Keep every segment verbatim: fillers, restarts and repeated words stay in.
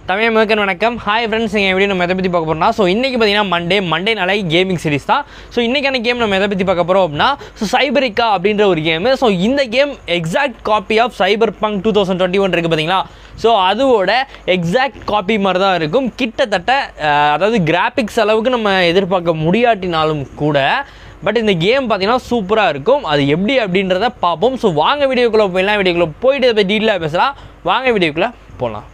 தமிழ் மக்கள் வணக்கம். Hi friends, நீங்கள் எப்படி நம்ம எதை பற்றி பார்க்க போகிறோம்னா, ஸோ இன்றைக்கி பார்த்தீங்கன்னா மண்டே மண்டே நாளை கேமிங் சீரிஸ் தான். ஸோ இன்றைக்கான கேம் நம்ம எதை பற்றி பார்க்க போகிறோம் அப்படின்னா, ஸோ சைபரிக்கா அப்படின்ற ஒரு கேமு. ஸோ இந்த game exact copy of Cyberpunk two thousand twenty one இருக்குது பார்த்தீங்களா. ஸோ அதோட எக்ஸாக்ட் காப்பி மாதிரி தான் இருக்கும் கிட்டத்தட்ட. அதாவது கிராஃபிக்ஸ் அளவுக்கு நம்ம எதிர்பார்க்க முடியாட்டினாலும் கூட பட் இந்த கேம் பார்த்தீங்கன்னா சூப்பராக இருக்கும். அது எப்படி அப்படின்றத பார்ப்போம். ஸோ வாங்க வீடியோக்குள்ளே போயிடலாம். வீடியோக்குள்ளே போயிட்டு இதை டீட்டெயிலாக பேசலாம். வாங்க வீடியோக்குள்ளே போகலாம்.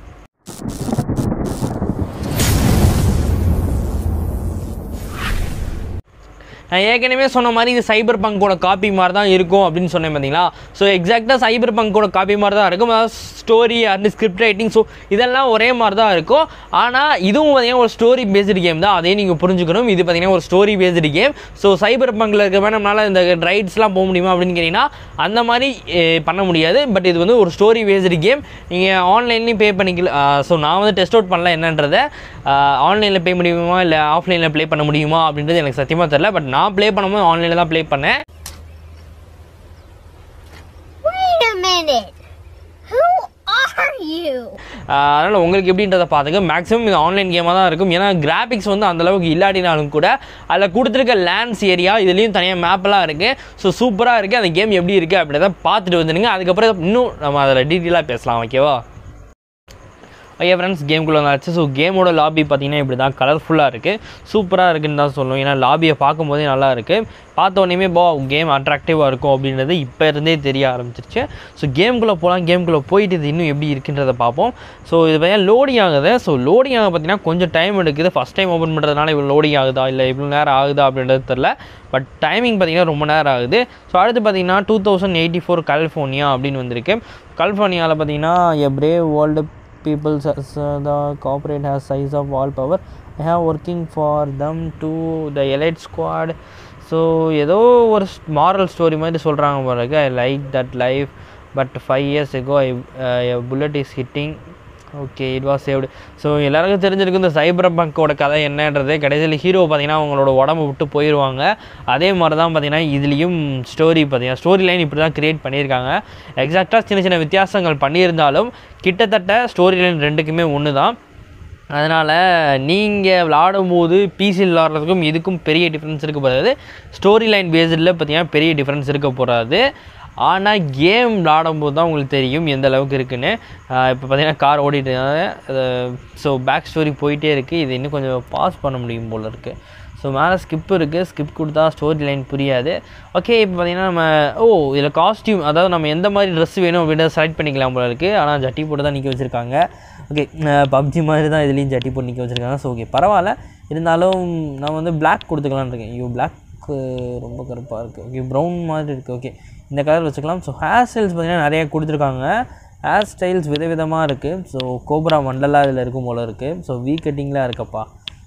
நான் ஏற்கனவே சொன்ன மாதிரி இது சைபர் பங்கோட காப்பி மாதிரி தான் இருக்கும் அப்படின்னு சொன்னேன் பார்த்தீங்களா. ஸோ எக்ஸாக்டாக சைபர் பங்கோட காப்பி மாதிரி தான் இருக்கும். அதாவது story and script writing so இதெல்லாம் ஒரே மாதிரி தான் இருக்கும். ஆனால் இதுவும் பார்த்தீங்கன்னா ஒரு ஸ்டோரி பேஸ்டு கேம் தான். அதையும் நீங்கள் புரிஞ்சுக்கணும். இது பார்த்தீங்கன்னா ஒரு ஸ்டோரி பேஸ்டு கேம். ஸோ சைபர் பங்கில் இருக்க மாதிரி நம்மளால் இந்த ரைட்ஸ்லாம் போக முடியுமா அப்படின்னு கேட்டிங்கன்னா அந்த மாதிரி பண்ண முடியாது. பட் இது வந்து ஒரு ஸ்டோரி பேஸ்டு கேம். நீங்கள் ஆன்லைன்லேயும் பே பண்ணிக்கல. ஸோ நான் வந்து டெஸ்ட் அவுட் பண்ணல என்னன்றதை. ஆன்லைனில் பே முடியுமா இல்லை ஆஃப்லைனில் ப்ளே பண்ண முடியுமா அப்படின்றது எனக்கு சத்தியமாக தெரியல. பட் நான் ப்ளே பண்ணும்போது ஆன்லைனில் தான் ப்ளே பண்ணேன். அதனால் உங்களுக்கு எப்படின்றத பார்த்துக்க. மேக்ஸிமம் இது ஆன்லைன் கேமாக தான் இருக்கும். ஏன்னா கிராஃபிக்ஸ் வந்து அந்தளவுக்கு இல்லாட்டினாலும் கூட அதில் கொடுத்துருக்க லேண்ட்ஸ் ஏரியா இதுலேயும் தனியாக மேப்பெல்லாம் இருக்குது. ஸோ சூப்பராக இருக்குது. அந்த கேம் எப்படி இருக்குது அப்படின்றத பார்த்துட்டு வந்துடுங்க. அதுக்கப்புறம் இன்னும் நம்ம அதில் டீட்டெயிலாக பேசலாம். ஓகேவா? ஓகே ஃப்ரெண்ட்ஸ், கேம்குள்ளே வந்தாச்சு. ஸோ கேமோட லாபி பார்த்தீங்கன்னா இப்படி தான் கலர்ஃபுல்லாக இருக்குது. சூப்பராக இருக்குதுன்னு தான் சொல்லுவோம். ஏன்னா லாபியை பார்க்கும்போதே நல்லா இருக்குது. பார்த்த உடனே பா கேம் அட்ராக்டிவாக இருக்கும் அப்படின்றது இப்போ இருந்தே தெரிய ஆரம்பிச்சிருச்சு. ஸோ கேம்குள்ளே போகலாம். கேம்குள்ளே போயிட்டு இது இன்னும் எப்படி இருக்குன்றதை பார்ப்போம். ஸோ இது பார்த்தீங்கன்னா லோடிங் ஆகுது. ஸோ லோடிங் ஆக பார்த்தீங்கன்னா கொஞ்சம் டைம் எடுக்குது. ஃபஸ்ட் டைம் ஓப்பன் பண்ணுறதுனால இவ்வளோ லோடிங் ஆகுதா இல்லை இவ்வளோ நேரம் ஆகுதா அப்படின்றது தெரில. பட் டைமிங் பார்த்திங்கன்னா ரொம்ப நேரம் ஆகுது. ஸோ அடுத்து பார்த்திங்கன்னா two thousand eighty four California அப்படின்னு வந்திருக்கு. கலிஃபோர்னியாவில் பார்த்திங்கன்னா a brave world people as uh, the corporate has size of all power. I have working for them to the elite squad. So ஏதோ ஒரு மாரல் ஸ்டோரி மாதிரி சொல்கிறாங்க பாருங்க. I like that life but five years ago I, uh, a bullet is hitting. Okay, it was saved. So எல்லாருக்கும் தெரிஞ்சிருக்கு இந்த சைபர் பங்கோட கதை என்னன்றது. கடைசியில் ஹீரோ பார்த்திங்கன்னா அவங்களோட உடம்பு விட்டு போயிடுவாங்க. அதே மாதிரி தான் பார்த்திங்கன்னா இதுலேயும் ஸ்டோரி பார்த்திங்கன்னா ஸ்டோரி லைன் இப்படி தான் க்ரியேட் பண்ணியிருக்காங்க. எக்ஸாக்டாக சின்ன சின்ன வித்தியாசங்கள் பண்ணியிருந்தாலும் கிட்டத்தட்ட ஸ்டோரி லைன் ரெண்டுக்குமே ஒன்று தான். அதனால் நீங்கள் விளாடும்போது பிசியில் விளாட்றதுக்கும் இதுக்கும் பெரிய டிஃப்ரென்ஸ் இருக்க போகிறது. ஸ்டோரி லைன் பேஸ்டில் பார்த்திங்கன்னா பெரிய டிஃப்ரென்ஸ் இருக்க போகிறது. ஆனால் கேம் விளாடும்போது தான் உங்களுக்கு தெரியும் எந்த அளவுக்கு இருக்குதுன்னு. இப்போ பார்த்திங்கன்னா கார் ஓடிட்டு ஸோ பேக் ஸ்டோரி போயிட்டே இருக்குது. இது இன்னும் கொஞ்சம் பாஸ் பண்ண முடியும் போல் இருக்குது. ஸோ மேலே ஸ்கிப் இருக்குது. ஸ்கிப் கொடுத்தா ஸ்டோரி லைன் புரியாது. ஓகே, இப்போ பார்த்திங்கன்னா நம்ம ஓ இதில் காஸ்டியூம், அதாவது நம்ம எந்த மாதிரி ட்ரெஸ் வேணும் அப்படின்றத செலக்ட் பண்ணிக்கலாம் போல இருக்குது. ஆனால் ஜட்டி போட்டு தான் நிற்க வச்சுருக்காங்க. ஓகே, பப்ஜி மாதிரி தான் இதுலேயும் ஜட்டி போட்டு நிற்க வச்சுருக்காங்க. ஸோ ஓகே பரவாயில்ல. இருந்தாலும் நான் வந்து பிளாக் கொடுத்துக்கலான்னு இருக்கேன். ஐயோ பிளாக் ரொம்ப கருப்பாக இருக்குது. ஓகே ப்ரௌன் மாதிரி இருக்குது. ஓகே இந்த கலர் வச்சுக்கலாம். ஸோ ஹேர் ஸ்டைல்ஸ் பார்த்திங்கன்னா நிறையா கொடுத்துருக்காங்க. ஹேர் ஸ்டைல்ஸ் விதவிதமாக இருக்குது. ஸோ கோப்ரா மண்டலாக இதில் இருக்கும் போல் இருக்குது. ஸோ வீ கட்டிங்லாம் இருக்கப்பா.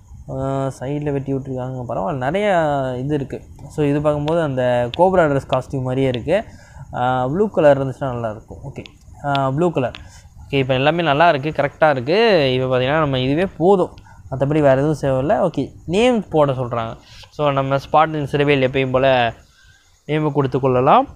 சைடில் வெட்டி விட்டுருக்காங்க. பரவாயில்ல, நிறைய இது இருக்குது. ஸோ இது பார்க்கும்போது அந்த கோப்ரா ட்ரெஸ் காஸ்டியூம் மாதிரியே இருக்குது. ப்ளூ கலர் இருந்துச்சுன்னா நல்லாயிருக்கும். Okay blue colour. ஓகே இப்போ எல்லாமே நல்லா இருக்குது, கரெக்டாக இருக்குது. இப்போ பார்த்திங்கன்னா நம்ம இதுவே போதும், மற்றபடி வேறு எதுவும் தேவையில்லை. ஓகே நேம் போட சொல்கிறாங்க. ஸோ நம்ம ஸ்பாட் சிறுவையில் எப்பயும் போல் நேமை கொடுத்து கொள்ளலாம்.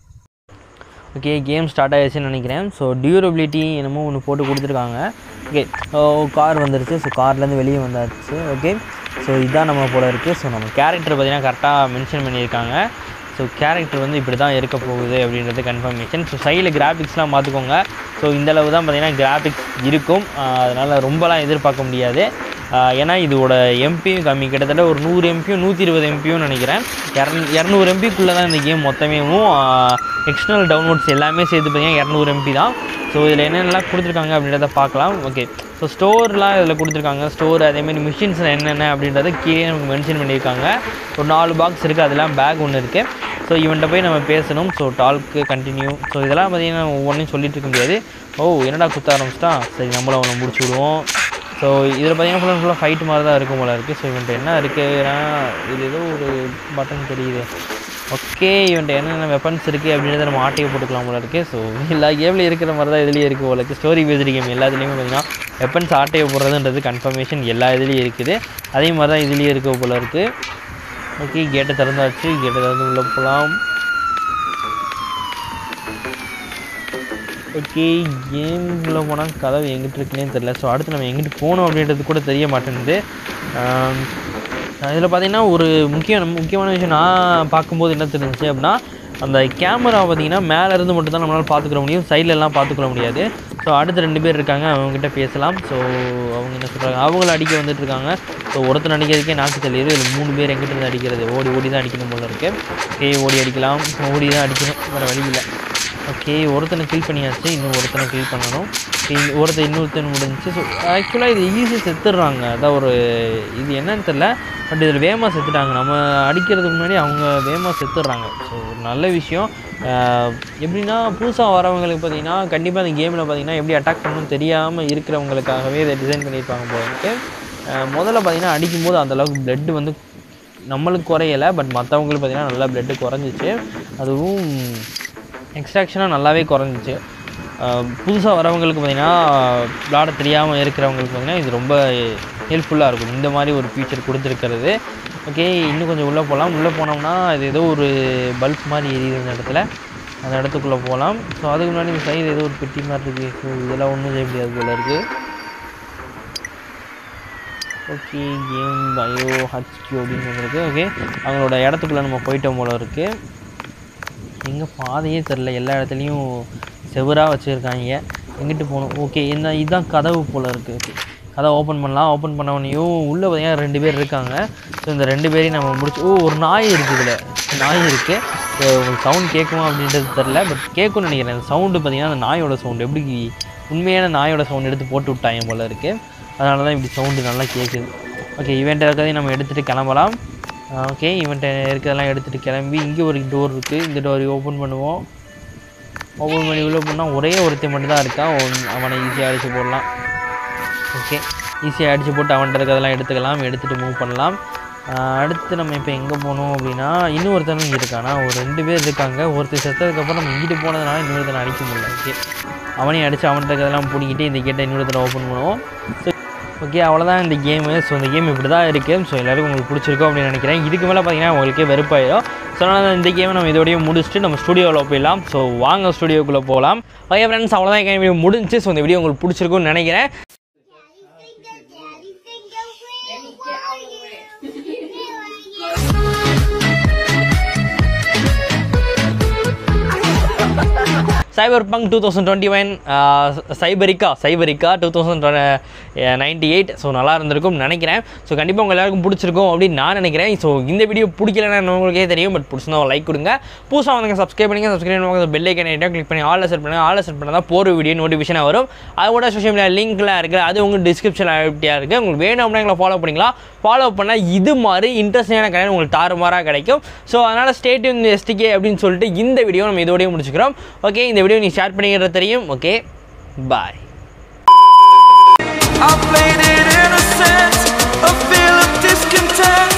ஓகே கேம் ஸ்டார்ட் ஆகிடுச்சுன்னு நினைக்கிறேன். ஸோ டியூரபிலிட்டி என்னமோ ஒன்று போட்டு கொடுத்துருக்காங்க. ஓகே கார் வந்துருச்சு. ஸோ கார்லேருந்து வெளியே வந்தாச்சு. ஓகே ஸோ இதுதான் நம்ம போல இருக்குது. ஸோ நம்ம கேரக்டர் பார்த்திங்கன்னா கரெக்டாக மென்ஷன் பண்ணியிருக்காங்க. ஸோ கேரக்டர் வந்து இப்படி தான் இருக்க போகுது அப்படின்றது கன்ஃபர்மேஷன். ஸோ சைடில் கிராஃபிக்ஸ்லாம் பார்த்துக்கோங்க. ஸோ இந்தளவு தான் பார்த்திங்கன்னா கிராஃபிக்ஸ் இருக்கும். அதனால் ரொம்பலாம் எதிர்பார்க்க முடியாது. ஏன்னா இதோட எம்பியும் கம்மி, கிட்டத்தட்ட ஒரு நூறு எம்பியும் நூற்றி இருபது எம்பியும் நினைக்கிறேன். இரநூ இரநூறு எம்பிக்குள்ளே தான் இந்த கேம் மொத்தமேவும். எக்ஸ்டர்னல் டவுன்லோட்ஸ் எல்லாமே சேர்த்து பார்த்திங்கன்னா இரநூறு எம்பி தான். ஸோ இதில் என்னென்னலாம் கொடுத்துருக்காங்க அப்படின்றத பார்க்கலாம். ஓகே ஸோ ஸ்டோர்லாம் இதில் கொடுத்துருக்காங்க. ஸ்டோர் அதேமாதிரி மிஷின்ஸில் என்னென்ன அப்படின்றத கீழே நமக்கு மென்ஷன் பண்ணியிருக்காங்க. ஒரு நாலு பாக்ஸ் இருக்குது. அதெல்லாம் பேக் ஒன்று இருக்குது. ஸோ இவன்கிட்ட போய் நம்ம பேசணும். So டால்க்கு continue. ஸோ இதெல்லாம் பார்த்திங்கன்னா ஒவ்வொன்றையும் சொல்லிட்டு இருக்க முடியாது. ஓ என்னடா குத்த ஆரம்பிச்சிட்டா, சரி நம்மளும் அவனை முடிச்சு விடுவோம். ஸோ இதில் பார்த்திங்கன்னா ஃபுல்லாக ஃபுல்லாக ஃபைட் மாதிரி தான் இருக்கும் போல இருக்குது. ஸோ இவன்ட்டு என்ன இருக்குன்னா இது ஏதோ ஒரு பட்டன் தெரியுது. ஓகே இவன்ட்டு என்னென்ன வெப்பன்ஸ் இருக்குது அப்படின்றத நம்ம ஆட்டையை போட்டுக்கலாம் போல இருக்குது. ஸோ எல்லா கேமில் இருக்கிற மாதிரி தான் இதுலேயே இருக்குது போல இருக்குது. ஸ்டோரி பேஸ்டு கேம் எல்லாத்துலேயுமே பார்த்திங்கன்னா வெப்பன்ஸ் ஆட்டையை போடுறதுன்றது கன்ஃபர்மேஷன் எல்லா இதுலேயும் இருக்குது. அதே மாதிரி தான் இதுலேயே இருக்க போல இருக்குது. ஓகே கேட்டை திறந்தாச்சு. கேட்டை திறந்து உள்ளே போகலாம். ஓகே, கேமுக்குள்ளே போனால் கதவு எங்கிட்ட இருக்குன்னே தெரில. ஸோ அடுத்து நம்ம எங்கிட்டு போகணும் அப்படின்றது கூட தெரிய மாட்டேங்குது. இதில் பார்த்திங்கன்னா ஒரு முக்கிய முக்கியமான விஷயம் நான் பார்க்கும்போது என்ன தெரிஞ்சிச்சு அப்படின்னா, அந்த கேமரா பார்த்திங்கன்னா மேலேருந்து மட்டும் தான் நம்மளால் பார்த்துக்கிற முடியும், சைட்லலாம் பார்த்துக்கிற முடியாது. ஸோ அடுத்து ரெண்டு பேர் இருக்காங்க, அவங்ககிட்ட பேசலாம். ஸோ அவங்க என்ன சொல்கிறாங்க, அவங்கள அடிக்க வந்துட்டு இருக்காங்க. ஸோ ஒருத்தர் அடிக்கிறதுக்கே நாக்கு தள்ளிடு. இதில் மூணு பேர் எங்கிட்ட இருந்து அடிக்கிறது, ஓடி ஓடி தான் அடிக்கணும் போல இருக்குது. ஓகே, ஓடி அடிக்கலாம், ஓடி தான் அடிக்கணும், வேறு வழி இல்லை. ஓகே, ஒருத்தனை கில் பண்ணியாச்சு, இன்னும் ஒருத்தனை கில் பண்ணணும். ஒருத்தர் இன்னொருத்தன் முடிஞ்சிச்சு. ஸோ ஆக்சுவலாக இது ஈஸியாக செத்துடுறாங்க, அதான் ஒரு இது என்னன்னு தெரில. பட் இதில் வேகமாக செத்துட்டாங்க, நம்ம அடிக்கிறதுக்கு முன்னாடி அவங்க வேகமாக செத்துடுறாங்க. ஸோ ஒரு நல்ல விஷயம். எப்படின்னா புதுசாக வரவங்களுக்கு பார்த்திங்கன்னா கண்டிப்பாக அந்த கேமில் பார்த்திங்கன்னா எப்படி அட்டாக் பண்ணணும்னு தெரியாமல் இருக்கிறவங்களுக்காகவே இதை டிசைன் பண்ணியிருப்பாங்க போல. முதல்ல பார்த்திங்கன்னா அடிக்கும்போது அந்தளவுக்கு ப்ளட்டு வந்து நம்மளுக்கு குறையலை, பட் மற்றவங்களுக்கு பார்த்திங்கன்னா நல்லா ப்ளட்டு குறைஞ்சிச்சு. அதுவும் எக்ஸ்ட்ராக்ஷனாக நல்லாவே குறைஞ்சிச்சு. புதுசாக வரவங்களுக்கு பார்த்திங்கன்னா விளாட தெரியாமல் இருக்கிறவங்களுக்கு பார்த்திங்கன்னா இது ரொம்ப ஹெல்ப்ஃபுல்லாக இருக்கும் இந்த மாதிரி ஒரு ஃபீச்சர் கொடுத்துருக்கிறது. ஓகே, இன்னும் கொஞ்சம் உள்ளே போகலாம். உள்ளே போனோம்னா இது ஏதோ ஒரு பல்ப் மாதிரி எரியுது இந்த இடத்துல, அந்த இடத்துக்குள்ளே போகலாம். ஸோ அதுக்கு முன்னாடி இந்த சைடு ஏதோ ஒரு பெட்டி மாதிரி இருக்குது. ஸோ இதெல்லாம் ஒன்றும் செய்ய முடியாது போல இருக்குது. ஓகே, கேம் பயோ ஹச்கியூ அப்படின்னு வந்துருக்கு. ஓகே, அவங்களோட இடத்துக்குள்ளே நம்ம போயிட்டோம் போல இருக்குது. எங்கே பாதையே தெரில, எல்லா இடத்துலையும் செவராக வச்சுருக்காங்க, எங்கிட்டு போகணும். ஓகே, என்ன இதுதான் கதவு போல் இருக்குது. ஓகே, கதவை ஓப்பன் பண்ணலாம். ஓப்பன் பண்ணவனையும் உள்ளே பார்த்தீங்கன்னா ரெண்டு பேர் இருக்காங்க. ஸோ இந்த ரெண்டு பேரையும் நம்ம முடிச்சு. ஓ, ஒரு நாய் இருக்குது, இதில் நாய் இருக்குது. ஸோ உங்களுக்கு சவுண்ட் கேட்குமா அப்படின்றது தெரில, பட் கேட்கும்னு நினைக்கிறேன். அந்த சவுண்டு பார்த்திங்கன்னா அந்த நாயோட சவுண்டு எப்படி உண்மையான நாயோட சவுண்டு எடுத்து போட்டு விட்டாங்க போல் இருக்குது. அதனால தான் இப்படி சவுண்டு நல்லா கேட்குது. ஓகே, ஈவெண்ட் இருக்கிறதையும் நம்ம எடுத்துகிட்டு கிளம்பலாம். ஓகே, ஈவெண்ட் இருக்கிறதெல்லாம் எடுத்துகிட்டு கிளம்பி இங்கே ஒரு டோர் இருக்குது, இந்த டோரை ஓப்பன் பண்ணுவோம். ஓப்பன் பண்ணி உள்ளே போனால் ஒரே ஒருத்தர் மட்டும் தான் இருக்கான், அவனை ஈஸியாக அடித்து போடலாம். ஓகே, ஈஸியாக அடித்து போட்டு அவன்கிட்ட இருக்கிறதெல்லாம் எடுத்துக்கலாம், எடுத்துகிட்டு மூவ் பண்ணலாம். அடுத்து நம்ம இப்போ எங்கே போகணும் அப்படின்னா, இன்னொருத்தனும் இங்கே இருக்கானா, ஒரு ரெண்டு பேர் இருக்காங்க. ஒருத்தர் செத்ததுக்கப்புறம் நம்ம இங்கிட்டு போனதுனால இன்னொருத்தனை அடிக்க முடியல. ஓகே, அவனையும் அடித்து அவன்கிட்ட இருக்கிறதெல்லாம் பிடிக்கிட்டு இந்த கேட்டை இன்னொருத்தனை ஓப்பன் பண்ணுவோம். ஸோ ஓகே, அவ்வளோதான் இந்த கேமு. ஸோ இந்த கேம் இப்படி தான் இருக்குது. ஸோ எல்லோருக்கும் உங்களுக்கு பிடிச்சிருக்கோம் அப்படின்னு நினைக்கிறேன். இதுக்கு மேலே பார்த்தீங்கன்னா உங்களுக்கே வெறுப்பாயிடும். ஸோ அதனால் இந்த கேமை நம்ம இதோடய முடிச்சுட்டு நம்ம ஸ்டுடியோவில் போயிடலாம். ஸோ வாங்க ஸ்டுடியோக்குள்ளே போகலாம். ஓகே ஃப்ரெண்ட்ஸ், அவ்வளோதான் கேம் வீடியோ முடிஞ்சு. ஸோ இந்த வீடியோ உங்களுக்கு பிடிச்சிருக்கும்னு நினைக்கிறேன். Cyberpunk twenty twenty-one Cyberika Cyberika two thousand ninety eight so நல்லா இருந்திருக்கும் நினைக்கிறேன். ஸோ கண்டிப்பாக உங்கள் எல்லாருக்கும் பிடிச்சிருக்கும் அப்படின்னு நான் நினைக்கிறேன். ஸோ இந்த வீடியோ பிடிக்கலன்னா உங்களுக்கே தெரியும், பட் பிடிச்சிருந்தா லைக் கொடுங்க. புதுசாக வந்து சப்ஸ்கிரைப் பண்ணிங்க, சப்ஸ்கிரைப் பண்ணுவாங்க, பெல் ஐக்கன் ஐட்டா கிளிக் பண்ணி ஆல் செட் பண்ணுங்கள். ஆல் செட் பண்ணால் தான் போகிற வீடியோ நோட்டிஃபிகேஷனாக வரும். அதோட சோஷியல் மீடியா லிங்க்லாம் இருக்குது, அது உங்களுக்கு டிஸ்கிரிப்ஷன் ஆக்டிவாக இருக்குது. உங்களுக்கு வேணும் அப்படின்னா எங்களை ஃபாலோ பண்ணிக்கலாம். ஃபாலோ பண்ணால் இது மாதிரி இன்ட்ரெஸ்டிங்கான கடன் உங்களுக்கு தாறுமாறாக கிடைக்கும். ஸோ அதனால் ஸ்டே டியூன் எஸ்டிகே அப்படின்னு சொல்லிட்டு இந்த வீடியோ நம்ம இதோடய முடிச்சுக்கிறோம். ஓகே, இந்த வீடியோ நீ ஷேர் பண்ணிக்கிறது தெரியும். Okay, bye. I played it innocent, a feel of discontent.